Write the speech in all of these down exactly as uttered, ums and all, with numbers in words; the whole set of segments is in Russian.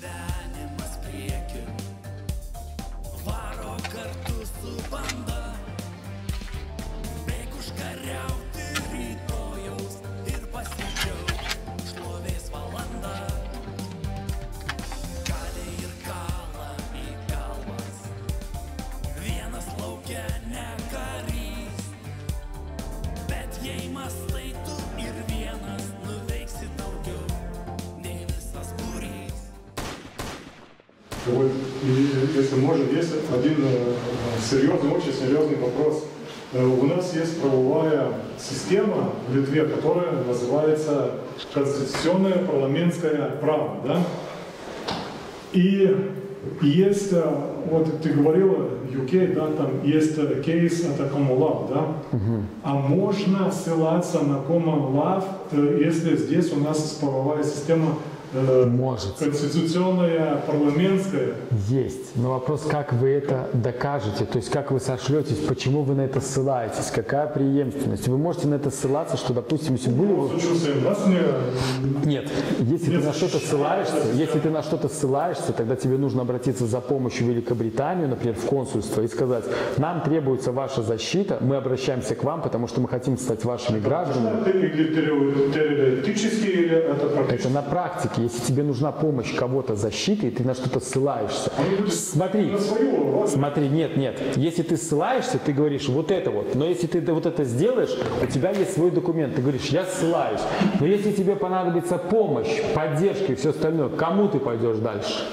gyvenimas priekiu, varo kartu su banda, bėg užkariauti rytojaus ir pasidžiauk šlovės valanda. Kalė ir kala į kalbas, vienas laukia ne karys, bet jei mastai tu ir vienas nuveiksi daugiau nei visas būrys. Вот, и, если можно, есть один э, серьезный, очень серьезный вопрос. Э, у нас есть правовая система в Литве, которая называется конституционное парламентское право, да? И есть, э, вот ты говорила, ю кей, да, там есть э, кейс от Common Law, да? Угу. А можно ссылаться на Common Law, э, если здесь у нас правовая система Может. Конституционная, парламентская. Есть. Но вопрос, как вы это докажете, то есть как вы сошлетесь, почему вы на это ссылаетесь, какая преемственность. Вы можете на это ссылаться, что, допустим, если были... Ну, вас не... Нет. Если Нет, ты на что-то ссылаешься, если ты на что-то ссылаешься, тогда тебе нужно обратиться за помощью в Великобританию, например, в консульство, и сказать, нам требуется ваша защита, мы обращаемся к вам, потому что мы хотим стать вашими гражданами. Это теоретически или это практически? Это на практике. Если тебе нужна помощь кого-то защиты, и ты на что-то ссылаешься. Смотри, смотри, нет, нет. Если ты ссылаешься, ты говоришь вот это вот. Но если ты вот это сделаешь, у тебя есть свой документ. Ты говоришь, я ссылаюсь. Но если тебе понадобится помощь, поддержка и все остальное, к кому ты пойдешь дальше?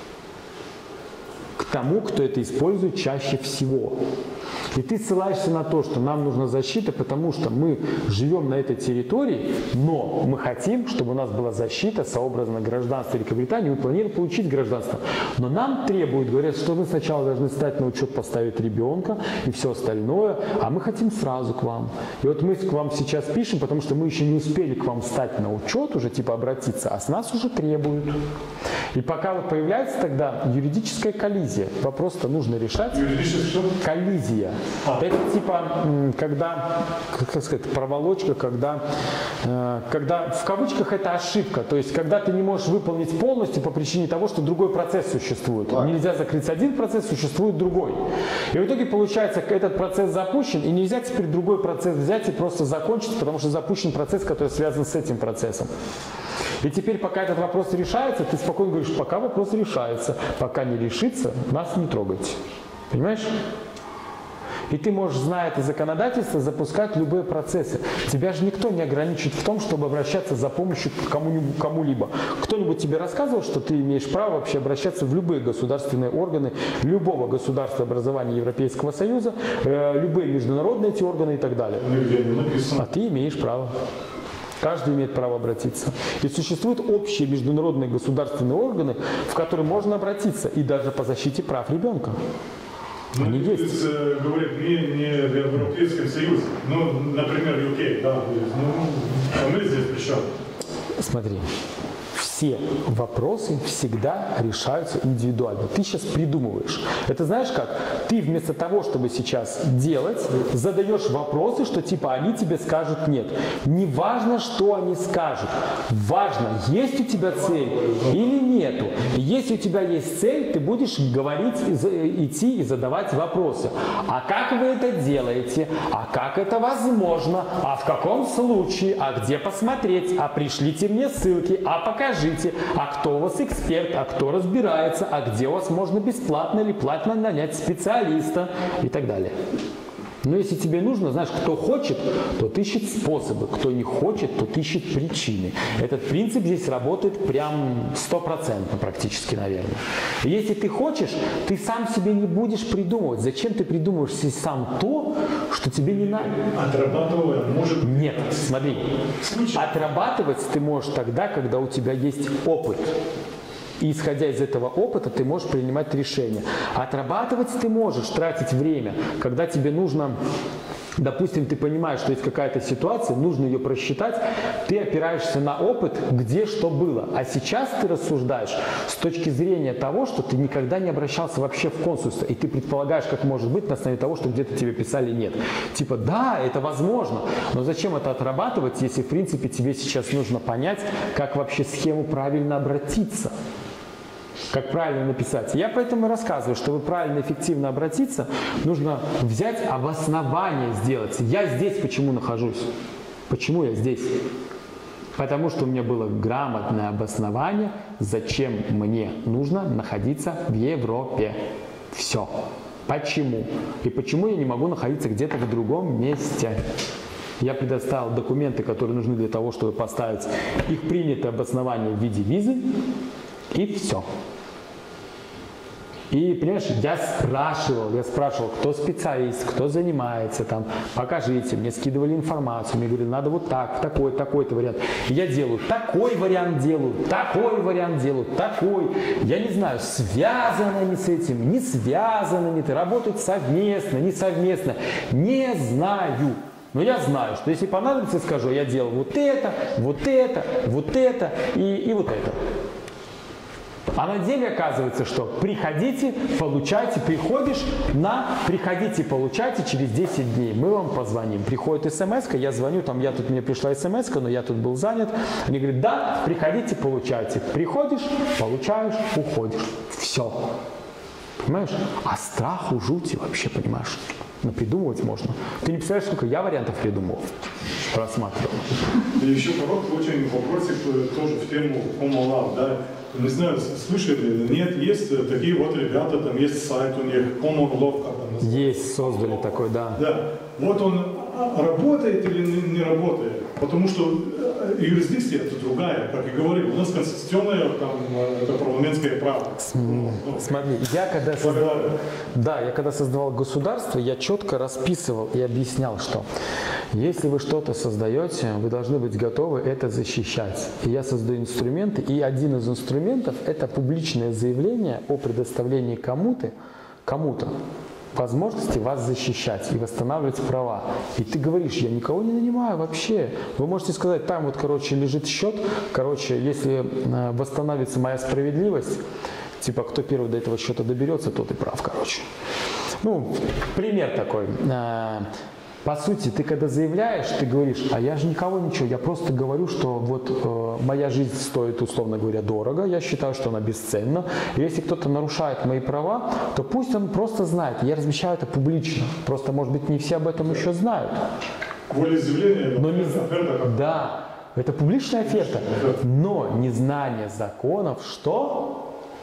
К тому, кто это использует чаще всего. И ты ссылаешься на то, что нам нужна защита, потому что мы живем на этой территории, но мы хотим, чтобы у нас была защита, сообразно гражданство Великобритании, мы планируем получить гражданство. Но нам требуют, говорят, что мы сначала должны стать на учет, поставить ребенка и все остальное, а мы хотим сразу к вам. И вот мы к вам сейчас пишем, потому что мы еще не успели к вам стать на учет, уже типа обратиться, а с нас уже требуют. И пока вот появляется тогда юридическая коллизия, вопрос-то нужно решать. Юридическая коллизия. А. Это типа, когда, как сказать, проволочка, когда, э, когда в кавычках это ошибка. То есть, когда ты не можешь выполнить полностью по причине того, что другой процесс существует. Да. Нельзя закрыть один процесс, существует другой. И в итоге получается, этот процесс запущен, и нельзя теперь другой процесс взять и просто закончить, потому что запущен процесс, который связан с этим процессом. И теперь, пока этот вопрос решается, ты спокойно говоришь, пока вопрос решается, пока не решится, нас не трогайте. Понимаешь? И ты можешь, зная это законодательство, запускать любые процессы. Тебя же никто не ограничит в том, чтобы обращаться за помощью к кому-нибудь, кому-либо. Кто-нибудь тебе рассказывал, что ты имеешь право вообще обращаться в любые государственные органы любого государства образования Европейского Союза, э, любые международные эти органы и так далее. А ты имеешь право. Каждый имеет право обратиться. И существуют общие международные государственные органы, в которые можно обратиться, и даже по защите прав ребенка. Ну, Они есть. есть. Говорит, не, не в Европейском Союзе. Ну, например, ю кей, да. Ну, а мы здесь при чем? Смотри. Все вопросы всегда решаются индивидуально. Ты сейчас придумываешь. Это знаешь как? Ты вместо того, чтобы сейчас делать, задаешь вопросы, что типа они тебе скажут нет. Не важно, что они скажут. Важно, есть у тебя цель или нету. Если у тебя есть цель, ты будешь говорить, идти и задавать вопросы. А как вы это делаете? А как это возможно? А в каком случае? А где посмотреть? А пришлите мне ссылки? А покажите. А кто у вас эксперт, а кто разбирается, а где у вас можно бесплатно или платно нанять специалиста и так далее. Но если тебе нужно, знаешь, кто хочет, тот ищет способы, кто не хочет, тот ищет причины. Этот принцип здесь работает прям стопроцентно практически, наверное. И если ты хочешь, ты сам себе не будешь придумывать. Зачем ты придумываешь себе сам то, что тебе не надо? Отрабатывая, может... Нет, смотри. Отрабатывать ты можешь тогда, когда у тебя есть опыт. И исходя из этого опыта ты можешь принимать решения. Отрабатывать ты можешь, тратить время, когда тебе нужно, допустим, ты понимаешь, что есть какая-то ситуация, нужно ее просчитать, ты опираешься на опыт, где что было. А сейчас ты рассуждаешь с точки зрения того, что ты никогда не обращался вообще в консульство, и ты предполагаешь, как может быть на основе того, что где-то тебе писали нет. Типа, да, это возможно, но зачем это отрабатывать, если в принципе тебе сейчас нужно понять, как вообще схему правильно обратиться? как правильно написать. Я поэтому рассказываю, чтобы правильно, эффективно обратиться, нужно взять обоснование сделать. Я здесь почему нахожусь? Почему я здесь? Потому что у меня было грамотное обоснование, зачем мне нужно находиться в Европе. Все. Почему? И почему я не могу находиться где-то в другом месте? Я предоставил документы, которые нужны для того, чтобы поставить их принятое обоснование в виде визы, и все. И, понимаешь, я спрашивал, я спрашивал, кто специалист, кто занимается, там, покажите, мне скидывали информацию, мне говорили, надо вот так, такой, такой-то вариант. И я делаю такой вариант, делаю такой вариант, делаю такой. Я не знаю, связаны они с этим, не связаны они, работают совместно, не совместно, не знаю. Но я знаю, что если понадобится, скажу, я делал вот это, вот это, вот это и, и вот это. А на деле оказывается, что приходите, получайте, приходишь на приходите, получайте через десять дней. Мы вам позвоним. Приходит смс-ка, я звоню, там я тут, мне пришла смс-ка, но я тут был занят. Они говорят, да, приходите, получайте. Приходишь, получаешь, уходишь. Все. Понимаешь? А страху, жути вообще, понимаешь? Но придумывать можно. Ты не представляешь, сколько я вариантов придумал, просматривал. И еще короткий очень вопросик тоже в тему Homo Lab, да. Не знаю, слышали или нет, есть такие вот ребята, там есть сайт у них, Homo Lab, как он называется. Есть, создали такой, да. Да. Вот он работает или не, не работает, потому что юрисдикция это другая, как и говорил, у нас конституционное, там, это парламентское право. Смотри, я когда создавал, да, я когда создавал государство, я четко расписывал и объяснял, что если вы что-то создаете, вы должны быть готовы это защищать. И я создаю инструменты, и один из инструментов – это публичное заявление о предоставлении кому-то, кому-то возможности вас защищать и восстанавливать права. И ты говоришь, я никого не нанимаю вообще. Вы можете сказать, там вот, короче, лежит счет, короче, если восстановится моя справедливость, типа, кто первый до этого счета доберется, тот и прав, короче. Ну, пример такой. По сути, ты когда заявляешь, ты говоришь, а я же никого ничего, я просто говорю, что вот э, моя жизнь стоит, условно говоря, дорого, я считаю, что она бесценна. И если кто-то нарушает мои права, то пусть он просто знает, я размещаю это публично. Просто, может быть, не все об этом еще знают. Волеизъявление, но не... оферта. Да, это публичная оферта. Но незнание законов, что?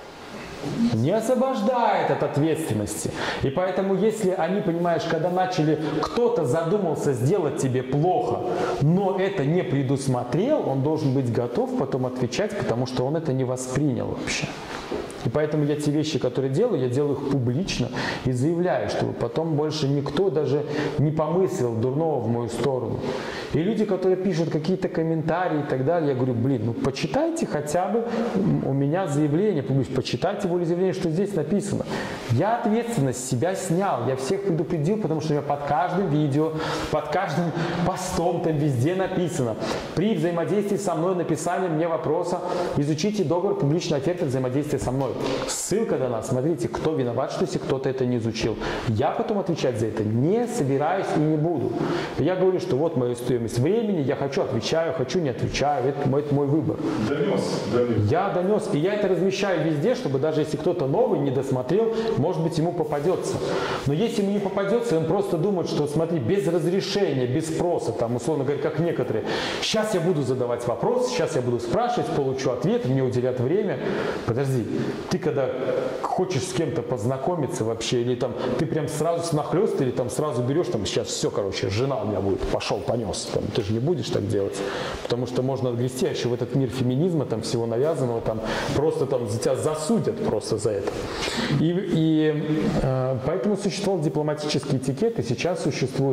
Не освобождает от ответственности. И поэтому, если они, понимаешь, когда начали, кто-то задумался сделать тебе плохо, но это не предусмотрел, он должен быть готов потом отвечать, потому что он это не воспринял вообще. И поэтому я те вещи, которые делаю, я делаю их публично и заявляю, чтобы потом больше никто даже не помыслил дурного в мою сторону. И люди, которые пишут какие-то комментарии и так далее, я говорю, блин, ну почитайте хотя бы у меня заявление, почитайте волеизъявление, что здесь написано. Я ответственность себя снял, я всех предупредил, потому что у меня под каждым видео, под каждым постом там везде написано. При взаимодействии со мной, написании мне вопроса, изучите договор публичной оферты взаимодействия со мной. Ссылка дана, смотрите, кто виноват, что если кто-то это не изучил. Я потом отвечать за это не собираюсь и не буду. Я говорю, что вот моя стоимость времени, я хочу, отвечаю, хочу, не отвечаю, это мой, это мой выбор. Донес, донес. Я донес, и я это размещаю везде, чтобы даже если кто-то новый не досмотрел, может быть, ему попадется. Но если ему не попадется, он просто думает, что, смотри, без разрешения, без спроса, там, условно говоря, как некоторые, сейчас я буду задавать вопрос, сейчас я буду спрашивать, получу ответ, мне уделят время. Подожди, ты когда хочешь с кем-то познакомиться вообще, или там ты прям сразу с нахлёст, или там сразу берешь, там сейчас все, короче, жена у меня будет, пошел, понес. Там, ты же не будешь так делать, потому что можно отгрести, а еще в этот мир феминизма, там всего навязанного, там просто там за тебя засудят просто за это. И, и э, поэтому существовал дипломатический этикет, и сейчас существует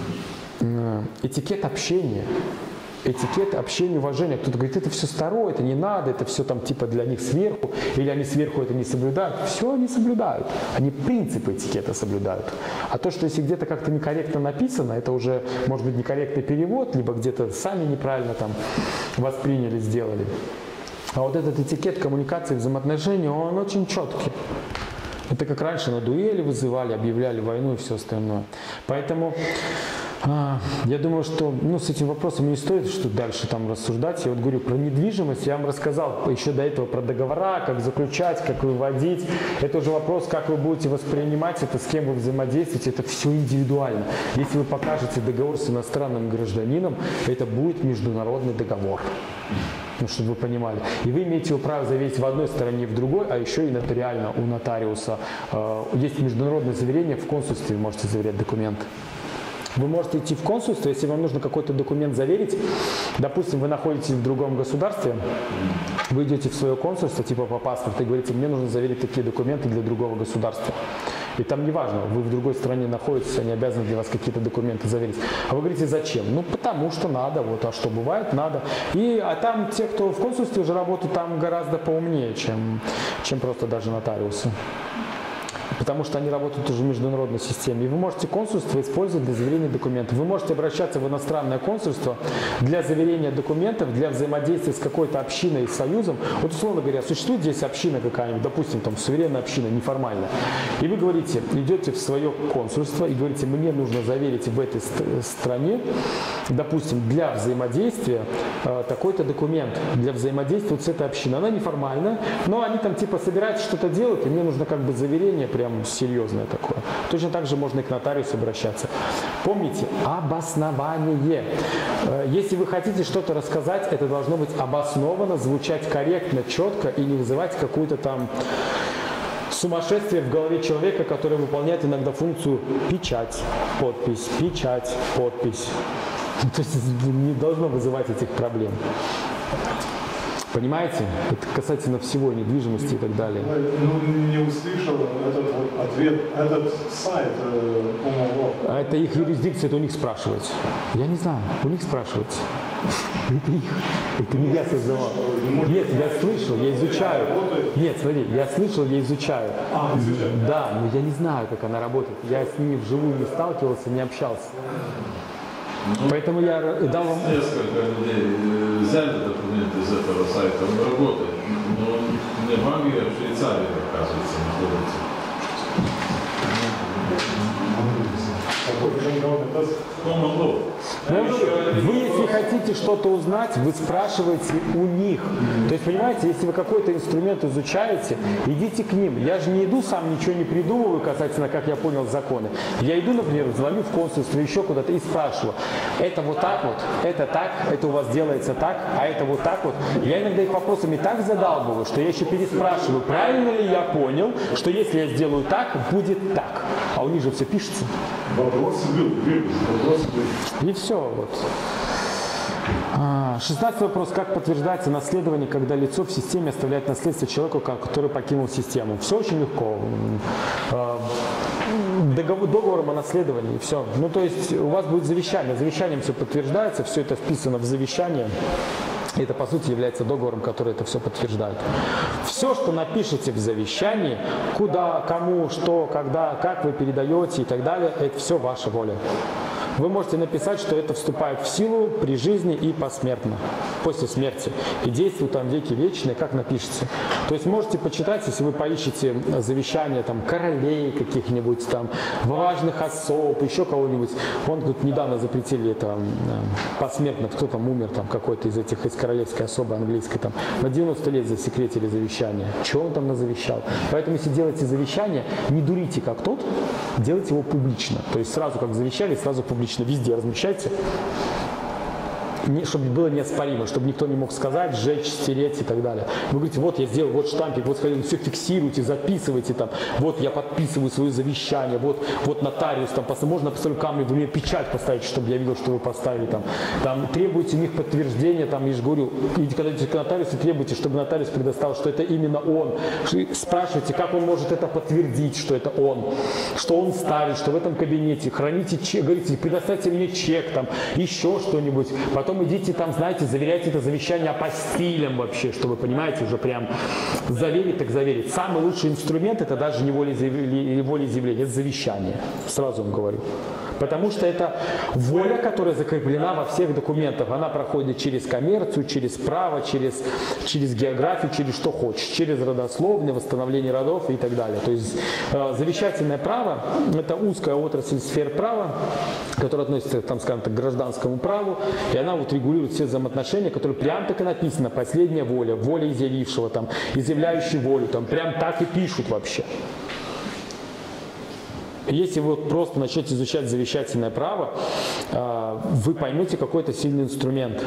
э, этикет общения. Этикет, общение, уважение. Кто-то говорит, это все старое, это не надо, это все там типа для них сверху, или они сверху это не соблюдают. Все они соблюдают. Они принципы этикета соблюдают. А то, что если где-то как-то некорректно написано, это уже может быть некорректный перевод, либо где-то сами неправильно там восприняли, сделали. А вот этот этикет коммуникации, взаимоотношений, он очень четкий. Это как раньше на дуэли вызывали, объявляли войну и все остальное. Поэтому А, я думаю, что ну, с этим вопросом не стоит что дальше там рассуждать. Я вот говорю про недвижимость, я вам рассказал еще до этого про договора, как заключать, как выводить. Это уже вопрос, как вы будете воспринимать это, с кем вы взаимодействуете, это все индивидуально. Если вы покажете договор с иностранным гражданином, это будет международный договор. Ну, чтобы вы понимали. И вы имеете право заверить в одной стороне, в другой, а еще и нотариально у нотариуса. Э, есть международное заверение, в консульстве вы можете заверять документы. Вы можете идти в консульство, если вам нужно какой-то документ заверить, допустим, вы находитесь в другом государстве, вы идете в свое консульство, типа по паспорту, и говорите, мне нужно заверить такие документы для другого государства. И там не важно, вы в другой стране находитесь, они обязаны для вас какие-то документы заверить. А вы говорите, зачем? Ну, потому что надо, вот, а что бывает, надо. И, а там те, кто в консульстве уже работают, там гораздо поумнее, чем, чем просто даже нотариусы. Потому что они работают уже в международной системе. И вы можете консульство использовать для заверения документов. Вы можете обращаться в иностранное консульство для заверения документов, для взаимодействия с какой-то общиной и союзом. Вот, условно говоря, существует здесь община какая-нибудь, допустим, там суверенная община, неформальная. И вы говорите, идете в свое консульство и говорите, мне нужно заверить в этой стране, допустим, для взаимодействия э, такой-то документ, для взаимодействия вот с этой общиной. Она неформальная, но они там типа собираются что-то делать, и мне нужно как бы заверение прям серьезное такое. Точно так же можно и к нотариусу обращаться. Помните, обоснование. Если вы хотите что-то рассказать, это должно быть обосновано, звучать корректно, четко и не вызывать какую-то там сумасшествие в голове человека, который выполняет иногда функцию печать, подпись, печать, подпись. То есть не должно вызывать этих проблем. Понимаете? Это касательно всего, недвижимости и так далее. Ну, не услышал этот вот ответ, этот сайт, э, по-моему. А это их юрисдикция, это у них спрашивать. Я не знаю, у них спрашивать. Это их. Это не я создавал. Нет, я слышал, я изучаю. Нет, смотри, я слышал, я изучаю. А, изучаю. Да, но я не знаю, как она работает. Я с ними вживую не сталкивался, не общался. Ну, поэтому я дал вам... Несколько людей взяли документы из этого сайта, он работает, но не в Англии, а в Швейцарии, оказывается, находится. Вы, если хотите что-то узнать, вы спрашиваете у них. То есть, понимаете, если вы какой-то инструмент изучаете, идите к ним. Я же не иду сам, ничего не придумываю касательно, как я понял, законы. Я иду, например, звоню в консульство, еще куда-то и спрашиваю. Это вот так вот, это так, это у вас делается так, а это вот так вот. Я иногда их вопросами так задалбываю, что я еще переспрашиваю, правильно ли я понял, что если я сделаю так, будет так. А у них же все пишется. Вопросы был, вопросы были. И все. Вот. шестнадцатый вопрос. Как подтверждается наследование, когда лицо в системе оставляет наследство человеку, который покинул систему? Все очень легко. Договор, договором о наследовании, все. Ну, то есть у вас будет завещание. Завещанием все подтверждается, все это вписано в завещание. И это, по сути, является договором, который это все подтверждает. Все, что напишете в завещании, куда, кому, что, когда, как вы передаете и так далее, это все ваша воля. Вы можете написать, что это вступает в силу при жизни и посмертно, после смерти. И действует там веки вечные, как напишите. То есть можете почитать, если вы поищете завещания там, королей каких-нибудь, там, важных особ, еще кого-нибудь. Вон тут недавно запретили это посмертно, кто там умер, там какой-то из этих, из королевской особы английской, там, на девяносто лет засекретили завещание. Что он там назавещал? Поэтому, если делаете завещание, не дурите как тот, делайте его публично. То есть сразу как завещали, сразу публично. Везде размещайте, не, чтобы было неоспоримо, чтобы никто не мог сказать, сжечь, стереть и так далее. Вы говорите, вот я сделал, вот штампик, вот все фиксируйте, записывайте там, вот я подписываю свое завещание, вот, вот нотариус там, можно поставить камни, вы мне печать поставить, чтобы я видел, что вы поставили там. Там требуйте у них подтверждения, там, я же говорю, идите, когда идете к нотариусу, требуйте, чтобы нотариус предоставил, что это именно он. Спрашивайте, как он может это подтвердить, что это он, что он ставит, что в этом кабинете, храните чек, говорите, предоставьте мне чек, там, еще что-нибудь. Потом потом идите там, знаете, заверяйте это завещание апостилем вообще, чтобы, понимаете, уже прям заверить, так заверить. Самый лучший инструмент это даже не волеизъявление, это завещание. Сразу вам говорю. Потому что это воля, которая закреплена во всех документах. Она проходит через коммерцию, через право, через, через географию, через что хочешь. Через родословные, восстановление родов и так далее. То есть э, завещательное право – это узкая отрасль сфер права, которая относится, там, скажем так, к гражданскому праву. И она вот регулирует все взаимоотношения, которые прям так и написано. Последняя воля, воля изъявившего, там, изъявляющий волю. Там, прям так и пишут вообще. Если вы просто начнете изучать завещательное право, вы поймете какой-то сильный инструмент.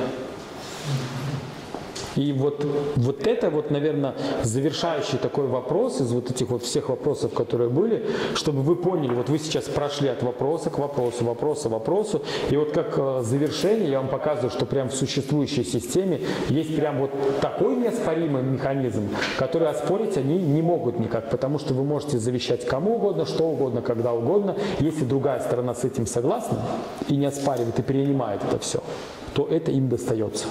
И вот, вот это, вот, наверное, завершающий такой вопрос из вот этих вот всех вопросов, которые были, чтобы вы поняли, вот вы сейчас прошли от вопроса к вопросу, вопроса к вопросу, и вот как завершение я вам показываю, что прям в существующей системе есть прям вот такой неоспоримый механизм, который оспорить они не могут никак, потому что вы можете завещать кому угодно, что угодно, когда угодно. Если другая сторона с этим согласна и не оспаривает и принимает это все, то это им достается.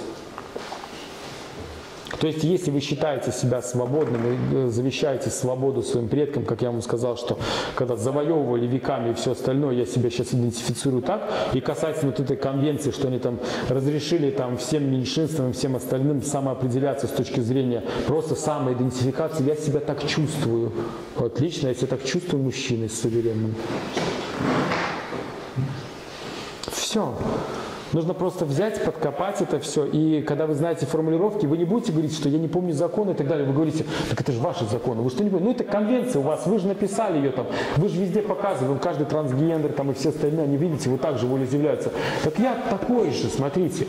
То есть, если вы считаете себя свободным и завещаете свободу своим предкам, как я вам сказал, что когда завоевывали веками и все остальное, я себя сейчас идентифицирую так, и касательно вот этой конвенции, что они там разрешили там всем меньшинствам и всем остальным самоопределяться с точки зрения просто самоидентификации, я себя так чувствую. Вот лично я себя так чувствую мужчиной суверенным. Все. Нужно просто взять, подкопать это все, и когда вы знаете формулировки, вы не будете говорить, что я не помню законы и так далее. Вы говорите, так это же ваши законы, вы что не помните? Ну это конвенция у вас, вы же написали ее там, вы же везде показываете, каждый трансгендер там и все остальные, они видите, вот так же волеизъявляются. Так я такой же, смотрите.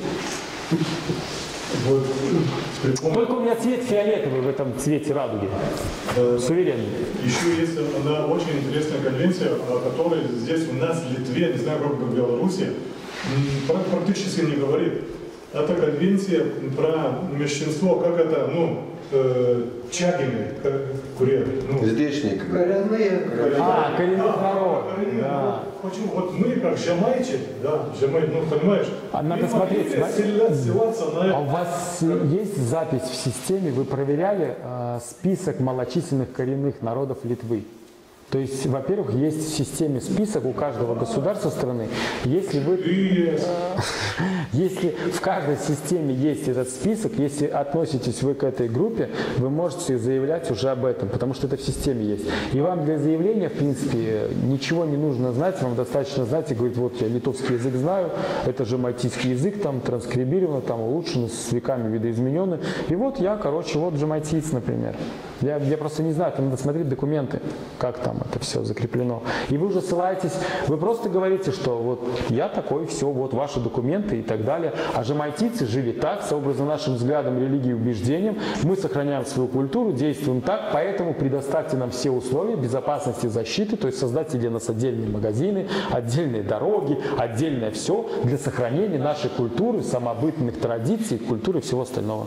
Вот, только у меня цвет фиолетовый в этом цвете радуги. Э, Суверенный. Еще есть одна очень интересная конвенция, о которой здесь у нас в Литве, не знаю, как в Беларуси, практически не говорит. Это конвенция про меньшинство, как это, ну, э, чагины, курят. Ну, здешние коренные. А, коренных народов. Да. Почему? Вот мы, как жамайчи, да, жамай, ну, понимаешь? А надо смотреть, селяться на... А у вас есть запись в системе, вы проверяли э, список малочисленных коренных народов Литвы? То есть, во-первых, есть в системе список у каждого государства страны. Если вы, э, если в каждой системе есть этот список, если относитесь вы к этой группе, вы можете заявлять уже об этом, потому что это в системе есть. И вам для заявления, в принципе, ничего не нужно знать, вам достаточно знать и говорить, вот я литовский язык знаю, это же мальтийский язык, там транскрибировано, там улучшено, с веками видоизменено. И вот я, короче, вот жамайтиец, например. Я, я просто не знаю, там надо смотреть документы, как там это все закреплено. И вы уже ссылаетесь, вы просто говорите, что вот я такой, все, вот ваши документы и так далее. А жамайтийцы жили так, сообразно нашим взглядам, религией, убеждениям. Мы сохраняем свою культуру, действуем так, поэтому предоставьте нам все условия безопасности и защиты, то есть создайте для нас отдельные магазины, отдельные дороги, отдельное все для сохранения нашей культуры, самобытных традиций, культуры и всего остального.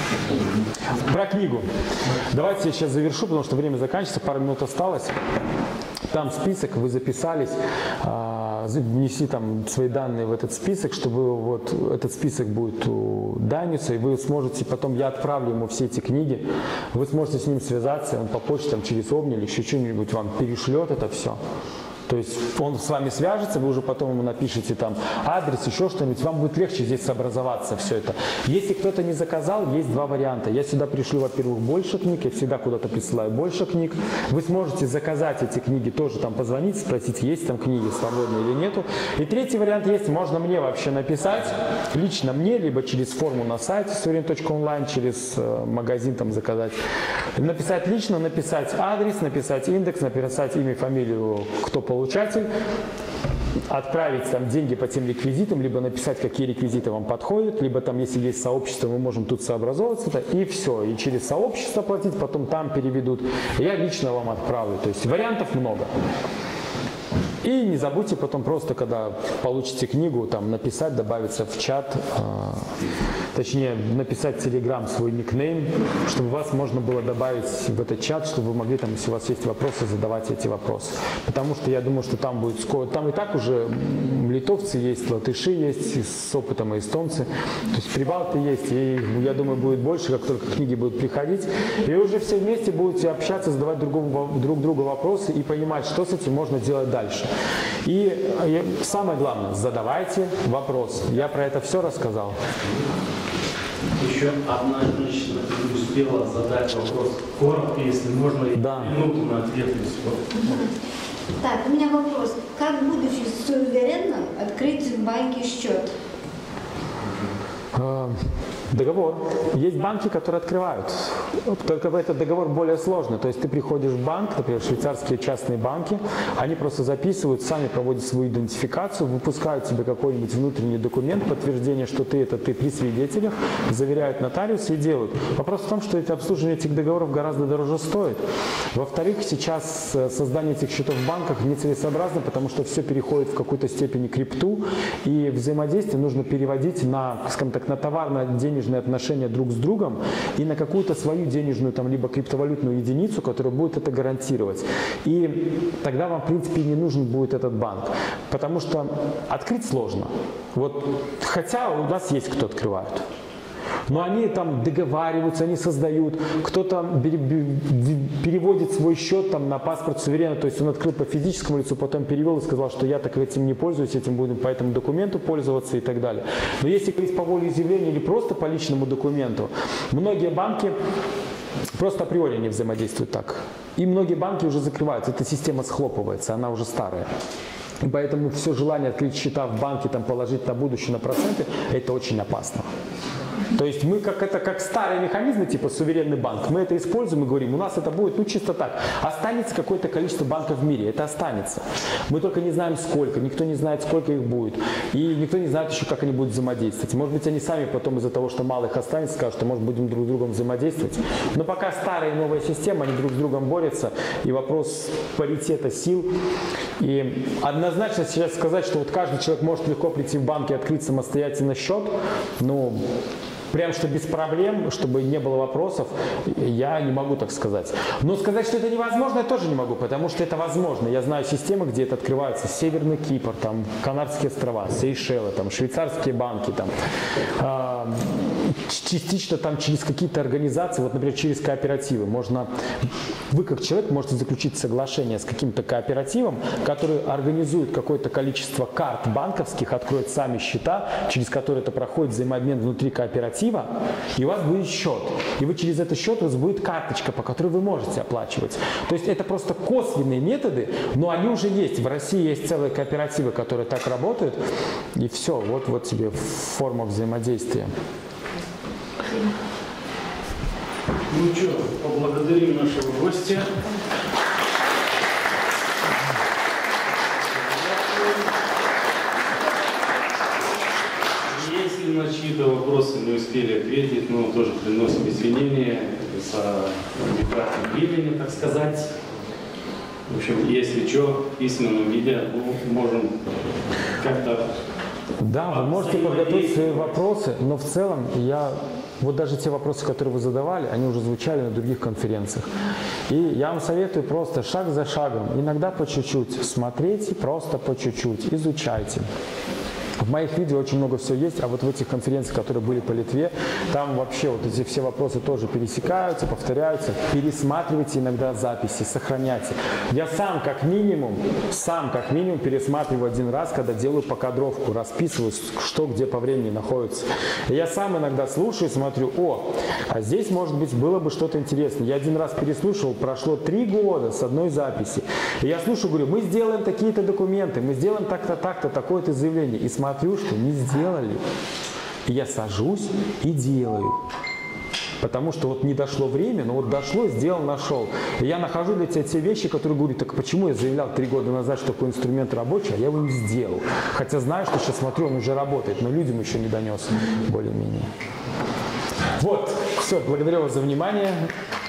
Про книгу. Давайте я сейчас завершу, потому что время заканчивается, пару минут осталось. Там список, вы записались, внеси там свои данные в этот список, чтобы вот этот список будет у Даниса, и вы сможете, потом я отправлю ему все эти книги, вы сможете с ним связаться, он по почте там, через Omni или еще что-нибудь вам перешлет это все. То есть он с вами свяжется, вы уже потом ему напишите там адрес, еще что-нибудь, вам будет легче здесь сообразоваться все это. Если кто-то не заказал, есть два варианта. Я сюда пришлю, во-первых, больше книг, я всегда куда-то присылаю больше книг. Вы сможете заказать эти книги, тоже там позвонить, спросить, есть там книги свободные или нету. И третий вариант есть, можно мне вообще написать, лично мне, либо через форму на сайте сурен точка онлайн, через э, магазин там заказать. Написать лично, написать адрес, написать индекс, написать имя, фамилию, кто получил. Получатель, отправить там деньги по тем реквизитам, либо написать, какие реквизиты вам подходят, либо там, если есть сообщество, мы можем тут сообразовываться, и все. И через сообщество платить, потом там переведут. Я лично вам отправлю. То есть вариантов много. И не забудьте потом просто, когда получите книгу, там написать, добавиться в чат. точнее написать в Telegram свой никнейм, чтобы вас можно было добавить в этот чат, чтобы вы могли там, если у вас есть вопросы, задавать эти вопросы. Потому что я думаю, что там будет скоро, там и так уже литовцы есть, латыши есть, с опытом и эстонцы, то есть прибалты есть, и я думаю, будет больше, как только книги будут приходить, и уже все вместе будете общаться, задавать другому, друг другу вопросы и понимать, что с этим можно делать дальше. И самое главное, задавайте вопросы. Я про это все рассказал. Еще одна женщина не успела задать вопрос коротко, если можно, да. минуту на ответ. Так, у меня вопрос. Как, будучи суверенным, открыть в банке счет? Договор. Есть банки, которые открывают. Только этот договор более сложный. То есть ты приходишь в банк, например, швейцарские частные банки, они просто записывают, сами проводят свою идентификацию, выпускают тебе какой-нибудь внутренний документ, подтверждение, что ты это ты при свидетелях, заверяют нотариусы и делают. Вопрос в том, что это обслуживание этих договоров гораздо дороже стоит. Во-вторых, сейчас создание этих счетов в банках нецелесообразно, потому что все переходит в какой-то степени крипту, и взаимодействие нужно переводить на, скажем так, на товарно-денежные отношения друг с другом и на какую-то свою денежную, там, либо криптовалютную единицу, которая будет это гарантировать. И тогда вам, в принципе, не нужен будет этот банк. Потому что открыть сложно. Вот, хотя у нас есть кто открывает. Но они там договариваются, они создают, кто-то переводит свой счет там, на паспорт суверена, то есть он открыл по физическому лицу, потом перевел и сказал, что я так этим не пользуюсь, этим буду по этому документу пользоваться и так далее. Но если говорить по волеизъявлению или просто по личному документу, многие банки просто априори не взаимодействуют так. И многие банки уже закрываются, эта система схлопывается, она уже старая. И поэтому все желание открыть счета в банке, там, положить на будущее, на проценты, это очень опасно. То есть мы как это как старые механизмы, типа суверенный банк, мы это используем и говорим, у нас это будет, ну чисто так, останется какое-то количество банков в мире, это останется. Мы только не знаем сколько, никто не знает, сколько их будет, и никто не знает еще, как они будут взаимодействовать. Может быть, они сами потом из-за того, что мало их останется, скажут, что может будем друг с другом взаимодействовать. Но пока старая и новая система, они друг с другом борются, и вопрос паритета сил. И однозначно сейчас сказать, что вот каждый человек может легко прийти в банк и открыть самостоятельно счет, ну, прям что без проблем, чтобы не было вопросов, я не могу так сказать. Но сказать, что это невозможно, я тоже не могу, потому что это возможно. Я знаю системы, где это открывается. Северный Кипр, там, Канарские острова, Сейшелы, там, швейцарские банки, там, э, частично там через какие-то организации, вот, например, через кооперативы. Можно, вы как человек можете заключить соглашение с каким-то кооперативом, который организует какое-то количество карт банковских, откроет сами счета, через которые это проходит взаимообмен внутри кооператива, и у вас будет счет. И вы через этот счет у вас будет карточка, по которой вы можете оплачивать. То есть это просто косвенные методы, но они уже есть. В России есть целые кооперативы, которые так работают. И все, вот, вот тебе форма взаимодействия. Ну что, поблагодарим нашего гостя. Если на чьи-то вопросы не успели ответить, но тоже приносим извинения за нехватку времени, так сказать. В общем, если что, в письменном виде мы можем как-то... Да, вы можете подготовить свои вопросы, но в целом я... Вот даже те вопросы, которые вы задавали, они уже звучали на других конференциях. И я вам советую просто шаг за шагом, иногда по чуть-чуть, смотрите просто по чуть-чуть, изучайте. В моих видео очень много всего есть, а вот в этих конференциях, которые были по Литве, там вообще вот эти все вопросы тоже пересекаются, повторяются. Пересматривайте иногда записи, сохраняйте. Я сам как минимум, сам как минимум пересматриваю один раз, когда делаю покадровку, расписываю, что где по времени находится. И я сам иногда слушаю и смотрю, о, а здесь, может быть, было бы что-то интересное. Я один раз переслушал, прошло три года с одной записи. И я слушаю, говорю, мы сделаем такие-то документы, мы сделаем так-то, так-то, такое-то заявление. И смотрю, Смотрю, что не сделали. И я сажусь и делаю. Потому что вот не дошло время, но вот дошло, сделал, нашел. И я нахожу для тебя те вещи, которые говорю, так почему я заявлял три года назад, что такой инструмент рабочий, а я его не сделал. Хотя знаю, что сейчас смотрю, он уже работает, но людям еще не донес более-менее. Вот, все, благодарю вас за внимание.